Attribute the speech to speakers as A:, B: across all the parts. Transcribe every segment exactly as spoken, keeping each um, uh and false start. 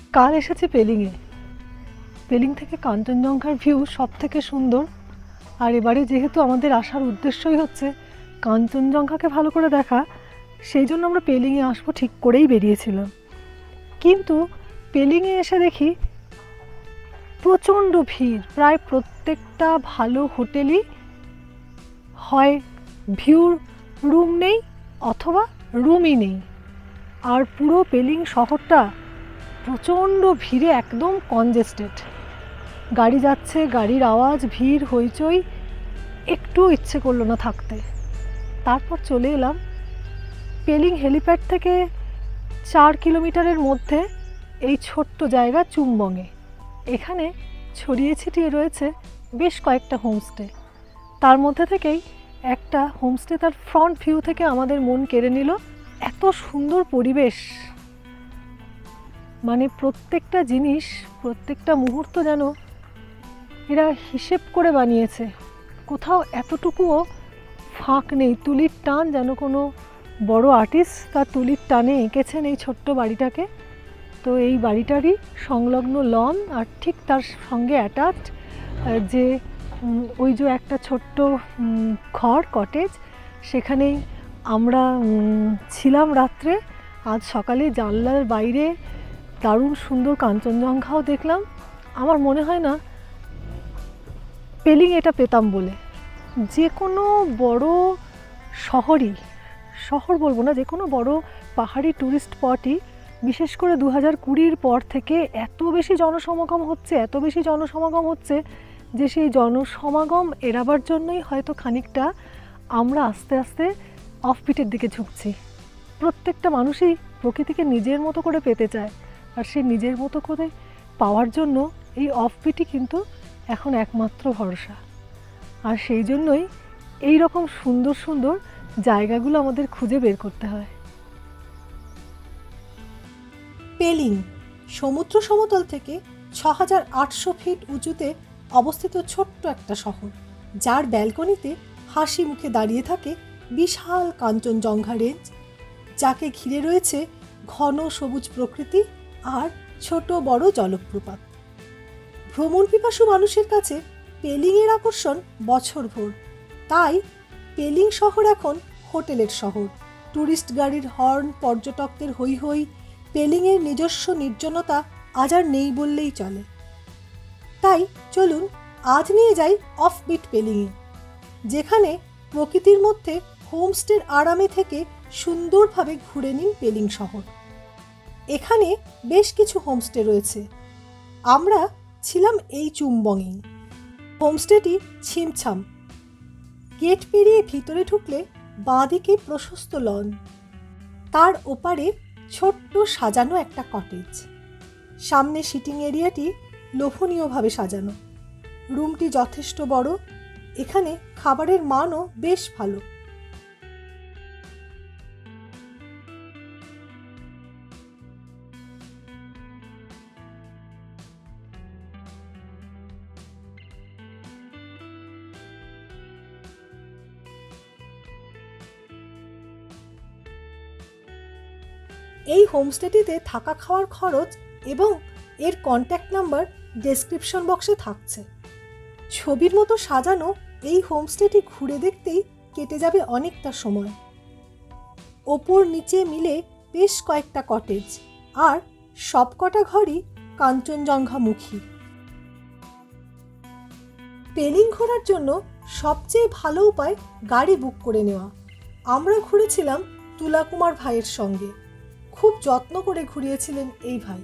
A: কাল এসেছি পেলিংয়ে। পেলিং থেকে কাঞ্চনজঙ্ঘার ভিউ সব থেকে সুন্দর। আর এবারে যেহেতু আমাদের আসার উদ্দেশ্যই হচ্ছে কাঞ্চনজঙ্ঘাকে ভালো করে দেখা, সেই জন্য আমরা পেলিংয়ে আসবো ঠিক করেই বেরিয়েছিলাম। কিন্তু পেলিংয়ে এসে দেখি প্রচণ্ড ভিড়। প্রায় প্রত্যেকটা ভালো হোটেলই হয় ভিউর রুম নেই অথবা রুমই নেই। আর পুরো পেলিং শহরটা প্রচণ্ড ভিড়ে একদম কনজেস্টেড। গাড়ি যাচ্ছে, গাড়ির আওয়াজ, ভিড়, হইচই, একটু ইচ্ছে করলো না থাকতে। তারপর চলে এলাম পেলিং হেলিপ্যাড থেকে চার কিলোমিটারের মধ্যে এই ছোট্ট জায়গা চুমবংয়ে। এখানে ছড়িয়ে ছিটিয়ে রয়েছে বেশ কয়েকটা হোমস্টে। তার মধ্যে থেকেই একটা হোমস্টে তার ফ্রন্ট ভিউ থেকে আমাদের মন কেড়ে নিল। এত সুন্দর পরিবেশ, মানে প্রত্যেকটা জিনিস, প্রত্যেকটা মুহূর্ত যেন এরা হিসেব করে বানিয়েছে। কোথাও এতটুকুও ফাঁক নেই। তুলির টান, যেন কোনো বড় আর্টিস্ট তার তুলির টানে এঁকেছেন এই ছোট্ট বাড়িটাকে। তো এই বাড়িটারই সংলগ্ন লন আর ঠিক তার সঙ্গে অ্যাটাচড যে ওই যে একটা ছোট্ট ঘর, কটেজ, সেখানেই আমরা ছিলাম রাত্রে। আজ সকালে জানলার বাইরে দারুণ সুন্দর কাঞ্চনজঙ্ঘাও দেখলাম। আমার মনে হয় না পেলিং এটা পেতাম বলে। যে কোনো বড় শহরই, শহর বলবো না, যে কোনো বড় পাহাড়ি ট্যুরিস্ট স্পটই বিশেষ করে দু হাজার কুড়ির পর থেকে এত বেশি জনসমাগম হচ্ছে, এত বেশি জনসমাগম হচ্ছে যে সেই জনসমাগম এড়াবার জন্যই হয়তো খানিকটা আমরা আস্তে আস্তে অফবিটের দিকে ঝুঁকছি। প্রত্যেকটা মানুষই প্রকৃতিকে নিজের মতো করে পেতে চায়, আর সেই নিজের মতো করে পাওয়ার জন্য এই অফবিটই কিন্তু এখন একমাত্র ভরসা। আর সেই জন্যই এই রকম সুন্দর সুন্দর জায়গাগুলো আমাদের খুঁজে বের করতে হয়।
B: পেলিং সমুদ্র সমতল থেকে ছ হাজার আটশো ফিট উঁচুতে অবস্থিত ছোট্ট একটা শহর, যার ব্যালকনিতে হাসি মুখে দাঁড়িয়ে থাকে বিশাল কাঞ্চনজঙ্ঘা রেঞ্জ, যাকে ঘিরে রয়েছে ঘন সবুজ প্রকৃতি আর ছোট বড় জলপ্রপাত। ভ্রমণ পিপাসু মানুষের কাছে পেলিংয়ের আকর্ষণ বছরভর। তাই পেলিং শহর এখন হোটেলের শহর। ট্যুরিস্ট গাড়ির হর্ন, পর্যটকদের হৈ হৈ, পেলিংয়ের নিজস্ব নির্জনতা আজ আর নেই বললেই চলে। তাই চলুন আজ নিয়ে যাই অফবিট পেলিংয়ে, যেখানে প্রকৃতির মধ্যে হোমস্টের আরামে থেকে সুন্দরভাবে ঘুরে নিন পেলিং শহর। এখানে বেশ কিছু হোমস্টে রয়েছে। আমরা ছিলাম এই চুমবংয়েই। হোমস্টেটি ছিমছাম। গেট পেরিয়ে ভিতরে ঢুকলে বাঁদিকে প্রশস্ত লন, তার ওপারে ছোট্ট সাজানো একটা কটেজ। সামনে সিটিং এরিয়াটি লোভনীয়ভাবে সাজানো। রুমটি যথেষ্ট বড়। এখানে খাবারের মানও বেশ ভালো। এই হোমস্টেটিতে থাকা খাওয়ার খরচ এবং এর কন্ট্যাক্ট নাম্বার ডেসক্রিপশন বক্সে থাকছে। ছবির মতো সাজানো এই হোমস্টেটি ঘুরে দেখতেই কেটে যাবে অনেকটা সময়। ওপর নিচে মিলে বেশ কয়েকটা কটেজ, আর সবকটা ঘরই কাঞ্চনজঙ্ঘামুখী। পেলিং ঘোরার জন্য সবচেয়ে ভালো উপায় গাড়ি বুক করে নেওয়া। আমরা ঘুরেছিলাম তুলা কুমার ভাইয়ের সঙ্গে। খুব যত্ন করে ঘুরিয়েছিলেন এই ভাই।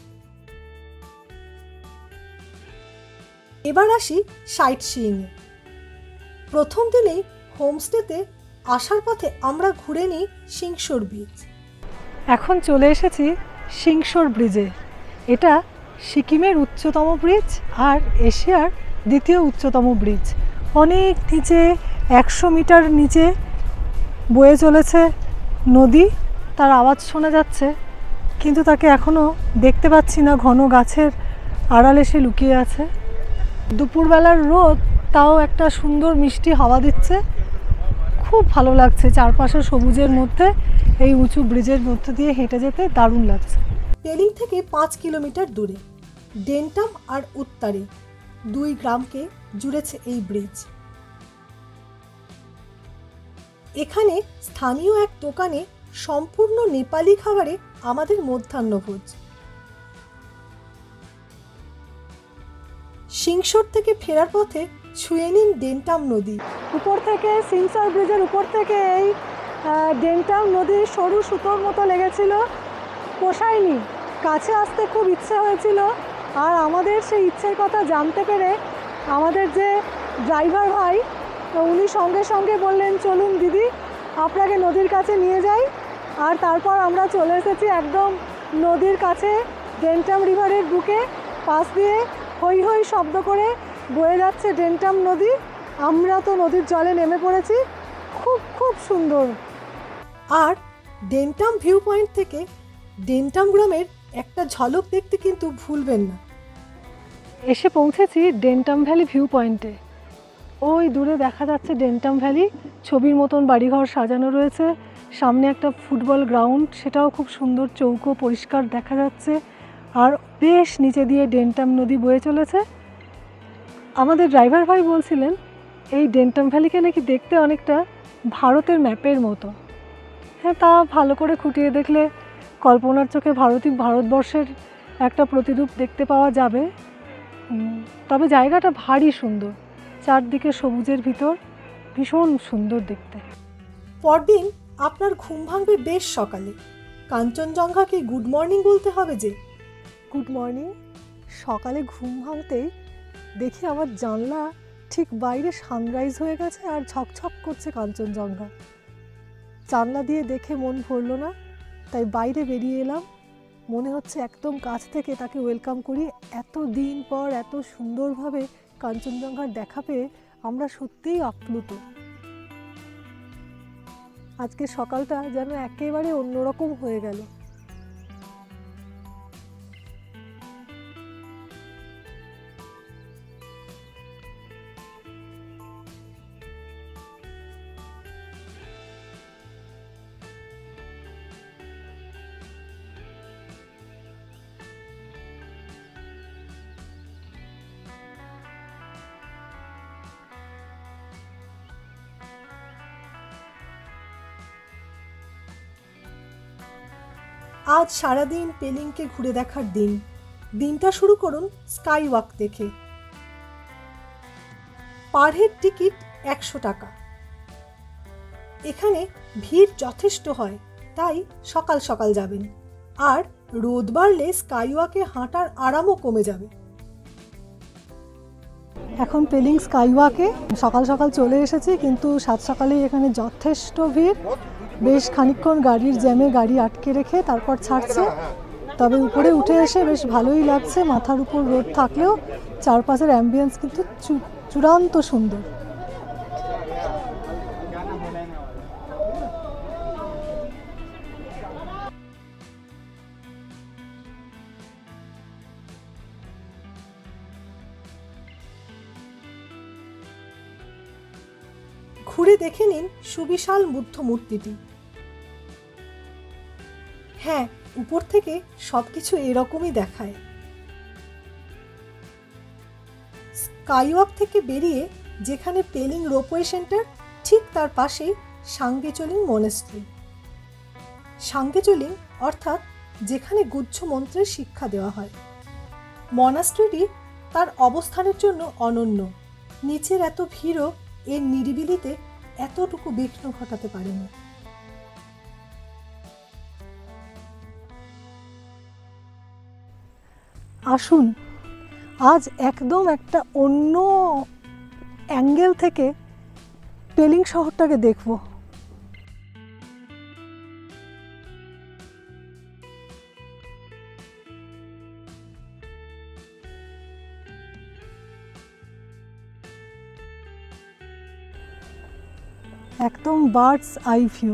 B: এবার আসি সাইট সিইংয়ে। প্রথম দিনেই হোমস্টেতে আসার পথে আমরা ঘুরে নিই সিংসোর ব্রিজ।
A: এখন চলে এসেছি সিংসোর ব্রিজে। এটা সিকিমের উচ্চতম ব্রিজ আর এশিয়ার দ্বিতীয় উচ্চতম ব্রিজ। অনেক নিচে, একশো মিটার নিচে বয়ে চলেছে নদী। তার আওয়াজ শোনা যাচ্ছে, কিন্তু তাকে এখনও দেখতে পাচ্ছি না। ঘন গাছের আড়ালে সে লুকিয়ে আছে। দুপুরবেলার রোদ তাও একটা সুন্দর মিষ্টি হাওয়া দিচ্ছে। খুব ভালো লাগছে চারপাশে সবুজের মধ্যে এই উঁচু ব্রিজের মধ্যে দিয়ে হেঁটে যেতে, দারুণ লাগছে।
B: পেলিং থেকে পাঁচ কিলোমিটার দূরে ডেন্টাম আর উত্তারে দুই গ্রামকে জুড়েছে এই ব্রিজ। এখানে স্থানীয় এক দোকানে সম্পূর্ণ নেপালি খাবারে আমাদের মধ্যাহ্নভোজ। সিংসর থেকে ফেরার পথে ছুঁয়ে নিন ডেন্টাম নদী।
A: উপর থেকে সিংসর ব্রিজের উপর থেকে এই ডেন্টাম নদীর সরু সুতোর মতো লেগেছিল, পোষায়নি, কাছে আসতে খুব ইচ্ছে হয়েছিল। আর আমাদের সেই ইচ্ছের কথা জানতে পেরে আমাদের যে ড্রাইভার ভাই উনি সঙ্গে সঙ্গে বললেন, চলুন দিদি আপনাকে নদীর কাছে নিয়ে যাই। আর তারপর আমরা চলে এসেছি একদম নদীর কাছে, ডেন্টাম রিভারের বুকে, পাশ দিয়ে হই হই শব্দ করে বয়ে যাচ্ছে ডেন্টাম নদী। আমরা তো নদীর জলে নেমে পড়েছি, খুব খুব সুন্দর।
B: আর ডেন্টাম ভিউ পয়েন্ট থেকে ডেন্টাম গ্রামের একটা ঝলক দেখতে কিন্তু ভুলবেন না।
A: এসে পৌঁছেছি ডেন্টাম ভ্যালি ভিউ পয়েন্টে। ওই দূরে দেখা যাচ্ছে ডেন্টাম ভ্যালি, ছবির মতন বাড়িঘর সাজানো রয়েছে, সামনে একটা ফুটবল গ্রাউন্ড, সেটাও খুব সুন্দর চৌকো পরিষ্কার দেখা যাচ্ছে। আর বেশ নিচে দিয়ে ডেন্টাম নদী বয়ে চলেছে। আমাদের ড্রাইভার ভাই বলছিলেন এই ডেন্টাম ভ্যালিকে নাকি দেখতে অনেকটা ভারতের ম্যাপের মতো। হ্যাঁ, তা ভালো করে খুঁটিয়ে দেখলে কল্পনার চোখে ভারতীয় ভারতবর্ষের একটা প্রতিরূপ দেখতে পাওয়া যাবে। তবে জায়গাটা ভারী সুন্দর, চারদিকে সবুজের ভিতর, ভীষণ সুন্দর দেখতে।
B: পরদিন আপনার ঘুম ভাঙবে বেশ সকালে। কাঞ্চনজঙ্ঘাকে গুড মর্নিং বলতে হবে যে।
A: Good morning. সকালে ঘুম ভাঙতেই দেখি আমার জানলা ঠিক বাইরে সানরাইজ হয়ে গেছে আর ঝকঝক করছে কাঞ্চনজঙ্ঘা। জানলা দিয়ে দেখে মন ভরল না, তাই বাইরে বেরিয়ে এলাম। মনে হচ্ছে একদম কাছ থেকে তাকে ওয়েলকাম করি। এত দিন পর এত সুন্দরভাবে কাঞ্চনজঙ্ঘার দেখা পেয়ে আমরা সত্যিই আপ্লুত। আজকে সকালটা যেন একেবারে অন্যরকম হয়ে গেল।
B: আজ সারাদিন পেলিংকে ঘুরে দেখার দিন। দিনটা শুরু করুন স্কাই ওয়াক দেখে। পার হেড টিকিট একশো টাকা। এখানে ভিড় যথেষ্ট হয়, তাই সকাল সকাল যাবেন। আর রোদ বাড়লে স্কাই ওয়াকে হাঁটার আরামও কমে যাবে।
A: এখন পেলিং স্কাই ওয়াকে সকাল সকাল চলে এসেছি, কিন্তু সাত সকালেই এখানে যথেষ্ট ভিড়। বেশ খানিকক্ষণ গাড়ির জ্যামে গাড়ি আটকে রেখে তারপর ছাড়ছে। তবে উপরে উঠে এসে বেশ ভালোই লাগছে। মাথার উপর রোদ থাকলেও চারপাশের অ্যাম্বিয়েন্স কিন্তু চূড়ান্ত সুন্দর।
B: ঘুরে দেখে নিন সুবিশাল বুদ্ধ মূর্তিটি। হ্যাঁ, উপর থেকে সবকিছু এরকমই দেখায়। স্কাইওয়াক থেকে বেরিয়ে যেখানে পেলিং রোপওয়ে সেন্টার, ঠিক তার পাশেই সাঙ্গেচোলিং মনেস্ট্রি। সাঙ্গেচোলিং অর্থাৎ যেখানে গুহ্য মন্ত্রের শিক্ষা দেওয়া হয়। মনাস্ট্রিটি তার অবস্থানের জন্য অনন্য। নিচের এত ভিড়ও এর নিরিবিলিতে এতটুকু বিঘ্ন ঘটাতে পারেনি।
A: আসুন আজ একদম একটা অন্য অ্যাঙ্গেল থেকে পেলিং শহরটাকে দেখব। একদম বার্ডস আই ভিউ।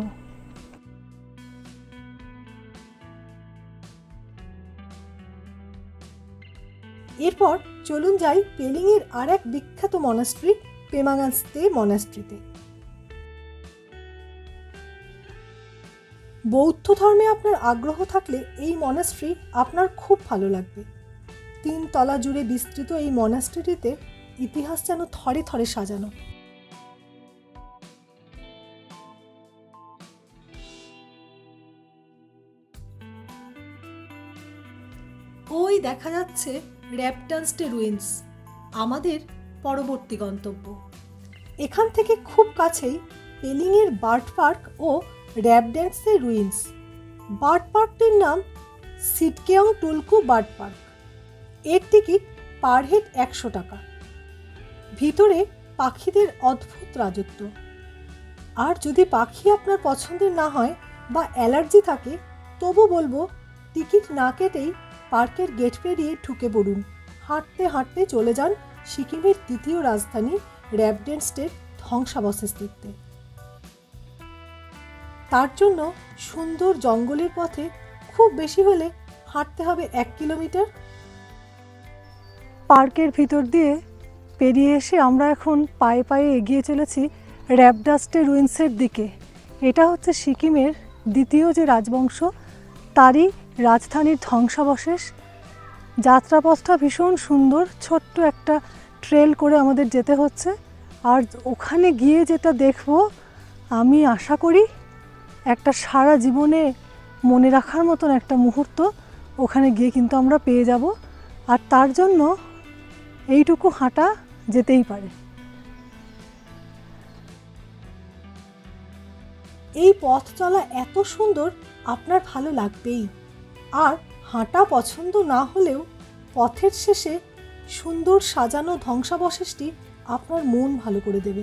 B: এরপর চলুন যাই পেলিং এর আর এক বিখ্যাত মনাস্ট্রি পেমাঙানস্তে মনাস্ট্রিতে। বৌদ্ধ ধর্মে আপনার আগ্রহ থাকলে এই মনাস্ট্রি আপনার খুব ভালো লাগবে। তিন তলা জুড়ে বিস্তৃত এই মনাস্ট্রিটিতে ইতিহাস যেন থরে থরে সাজানো। ওই দেখা যাচ্ছে র্যাপটানস্টে রুইন্স, আমাদের পরবর্তী গন্তব্য। এখান থেকে খুব কাছেই পেলিংয়ের বার্ড পার্ক ও র্যাপড্যান্সে রুইন্স। বার্ড পার্কটির নাম সিটকেয়ং টুলকু বার্ড পার্ক। এর টিকিট পার হেড একশো টাকা। ভিতরে পাখিদের অদ্ভুত রাজত্ব। আর যদি পাখি আপনার পছন্দের না হয় বা অ্যালার্জি থাকে, তবু বলবো টিকিট না কেটেই পার্কের গেট পেরিয়ে ঢুকে পড়ুন। হাঁটতে হাঁটতে চলে যান সিকিমের দ্বিতীয় রাজধানী র্যাপডেন্সটের ধ্বংসাবশেষ দেখতে। তার জন্য সুন্দর জঙ্গলের পথে খুব বেশি হলে হাঁটতে হবে এক কিলোমিটার।
A: পার্কের ভিতর দিয়ে পেরিয়ে এসে আমরা এখন পায়ে পায়ে এগিয়ে চলেছি র্যাপডাস্টে রুইন্সের দিকে। এটা হচ্ছে সিকিমের দ্বিতীয় যে রাজবংশ, তারই রাজধানীর ধ্বংসাবশেষ। যাত্রাপথটা ভীষণ সুন্দর, ছোট্ট একটা ট্রেল করে আমাদের যেতে হচ্ছে। আর ওখানে গিয়ে যেটা দেখব, আমি আশা করি একটা সারা জীবনে মনে রাখার মতন একটা মুহূর্ত ওখানে গিয়ে কিন্তু আমরা পেয়ে যাব। আর তার জন্য এইটুকু হাঁটা যেতেই পারে।
B: এই পথ চলা এত সুন্দর, আপনার ভালো লাগবেই। আর হাঁটা পছন্দ না হলেও পথের শেষে সুন্দর সাজানো ধ্বংসাবশেষটি আপনার মন ভালো করে দেবে।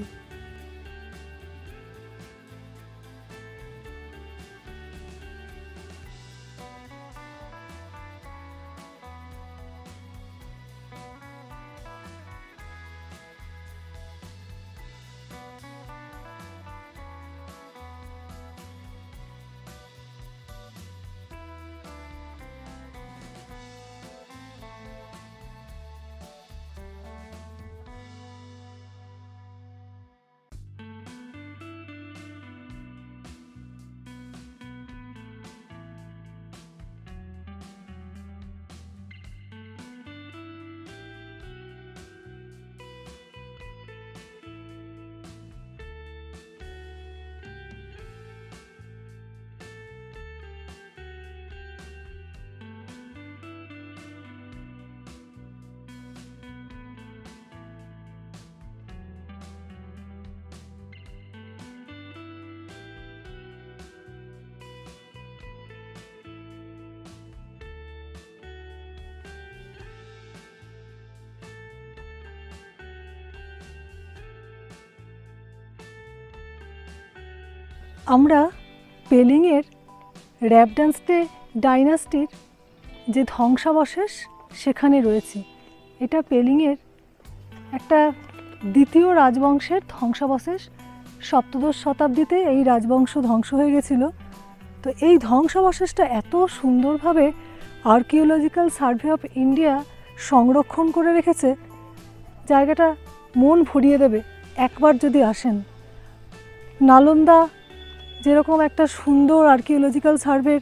A: আমরা পেলিংয়ের র্যাপডেন্সটে ডাইনাস্টির যে ধ্বংসাবশেষ সেখানে রয়েছি। এটা পেলিংয়ের একটা দ্বিতীয় রাজবংশের ধ্বংসাবশেষ। সপ্তদশ শতাব্দীতে এই রাজবংশ ধ্বংস হয়ে গেছিল। তো এই ধ্বংসাবশেষটা এত সুন্দরভাবে আর্কিওলজিক্যাল সার্ভে অফ ইন্ডিয়া সংরক্ষণ করে রেখেছে, জায়গাটা মন ভরিয়ে দেবে একবার যদি আসেন। নালন্দা যেরকম একটা সুন্দর আর্কিওলজিক্যাল সার্ভের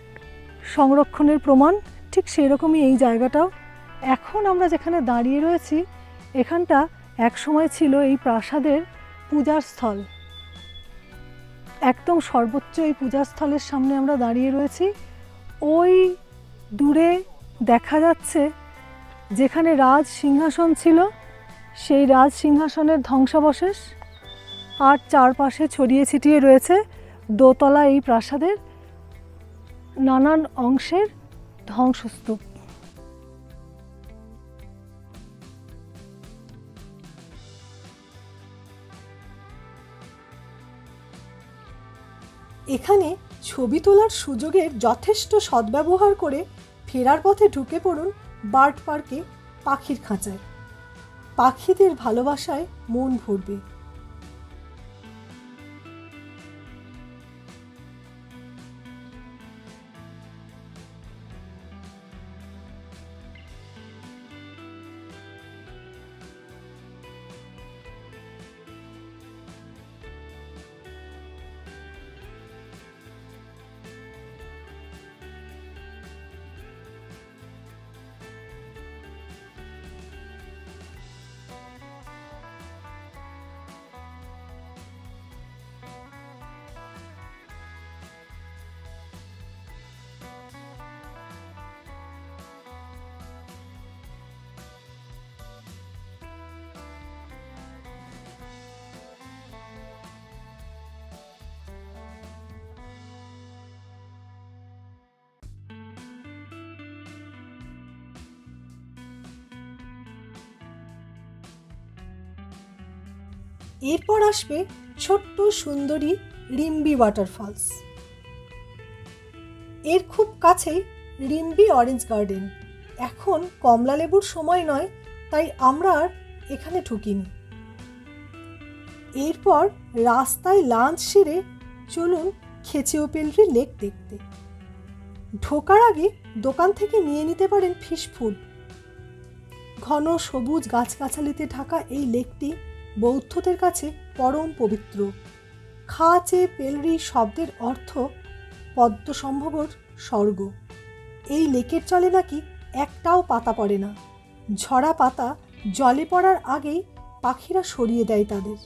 A: সংরক্ষণের প্রমাণ, ঠিক সেই রকমই এই জায়গাটাও। এখন আমরা যেখানে দাঁড়িয়ে রয়েছি, এখানটা একসময় ছিল এই প্রাসাদের পূজার স্থল। একদম সর্বোচ্চ এই পূজার স্থলের সামনে আমরা দাঁড়িয়ে রয়েছি। ওই দূরে দেখা যাচ্ছে যেখানে রাজ সিংহাসন ছিল, সেই রাজ সিংহাসনের ধ্বংসাবশেষ। আর চারপাশে ছড়িয়ে ছিটিয়ে রয়েছে দোতলা এই প্রাসাদের নানান অংশের ধ্বংসস্তূপ।
B: এখানে ছবি তোলার সুযোগের যথেষ্ট সদ্ব্যবহার করে ফেরার পথে ঢুকে পড়ুন বার্ড পার্কে, পাখির খাঁচায়। পাখিদের ভালোবাসায় মন ভরবে। এরপর আসবে ছোট্ট সুন্দরী রিম্বি ওয়াটারফলস। এর খুব কাছেই রিম্বি অরেঞ্জ গার্ডেন। এখন কমলা লেবুর সময় নয়, তাই আমরা আর এখানে ঢুকিনি। এরপর রাস্তায় লাঞ্চ সেরে চলুন খেচিওপেলরি লেক দেখতে। ঢোকার আগে দোকান থেকে নিয়ে নিতে পারেন ফিশ ফুড। ঘন সবুজ গাছগাছালিতে ঢাকা এই লেকটি বৌদ্ধদের কাছে পরম পবিত্র। খাচে পেলরি শব্দের অর্থ পদ্মসম্ভবর স্বর্গ। এই লেকের জলে নাকি একটাও পাতা পড়ে না। ঝরা পাতা জলে পড়ার আগেই পাখিরা সরিয়ে দেয় তাদের।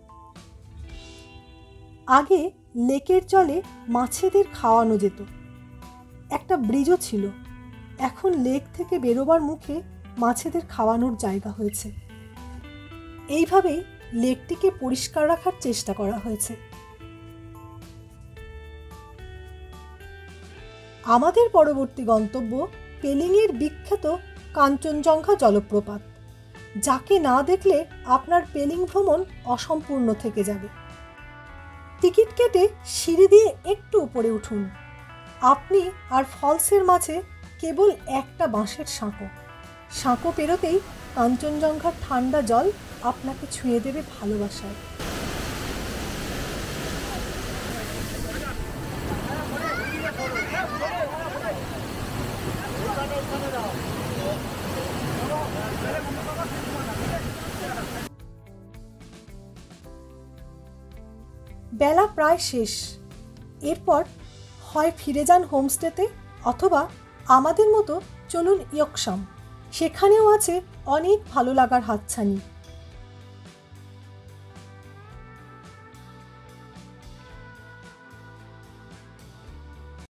B: আগে লেকের জলে মাছেদের খাওয়ানো যেত, একটা ব্রিজও ছিল। এখন লেক থেকে বেরোবার মুখে মাছেদের খাওয়ানোর জায়গা হয়েছে। এইভাবেই লেকটিকে পরিষ্কার রাখার চেষ্টা করা হয়েছে। আমাদের পরবর্তী গন্তব্য পেলিংয়ের বিখ্যাত কাঞ্চনজঙ্ঘা জলপ্রপাত, যাকে না দেখলে আপনার পেলিং ভ্রমণ অসম্পূর্ণ থেকে যাবে। টিকিট কেটে সিঁড়ি দিয়ে একটু উপরে উঠুন। আপনি আর ফলসের মাঝে কেবল একটা বাঁশের সাঁকো। সাঁকো পেরোতেই কাঞ্চনজঙ্ঘার ঠান্ডা জল আপনাকে ছুঁয়ে দেবে ভালোবাসায়। বেলা প্রায় শেষ। এরপর হয় ফিরে যান হোমস্টেতে, অথবা আমাদের মতো চলুন ইয়কশাম। সেখানেও আছে অনেক ভালো লাগার হাতছানি।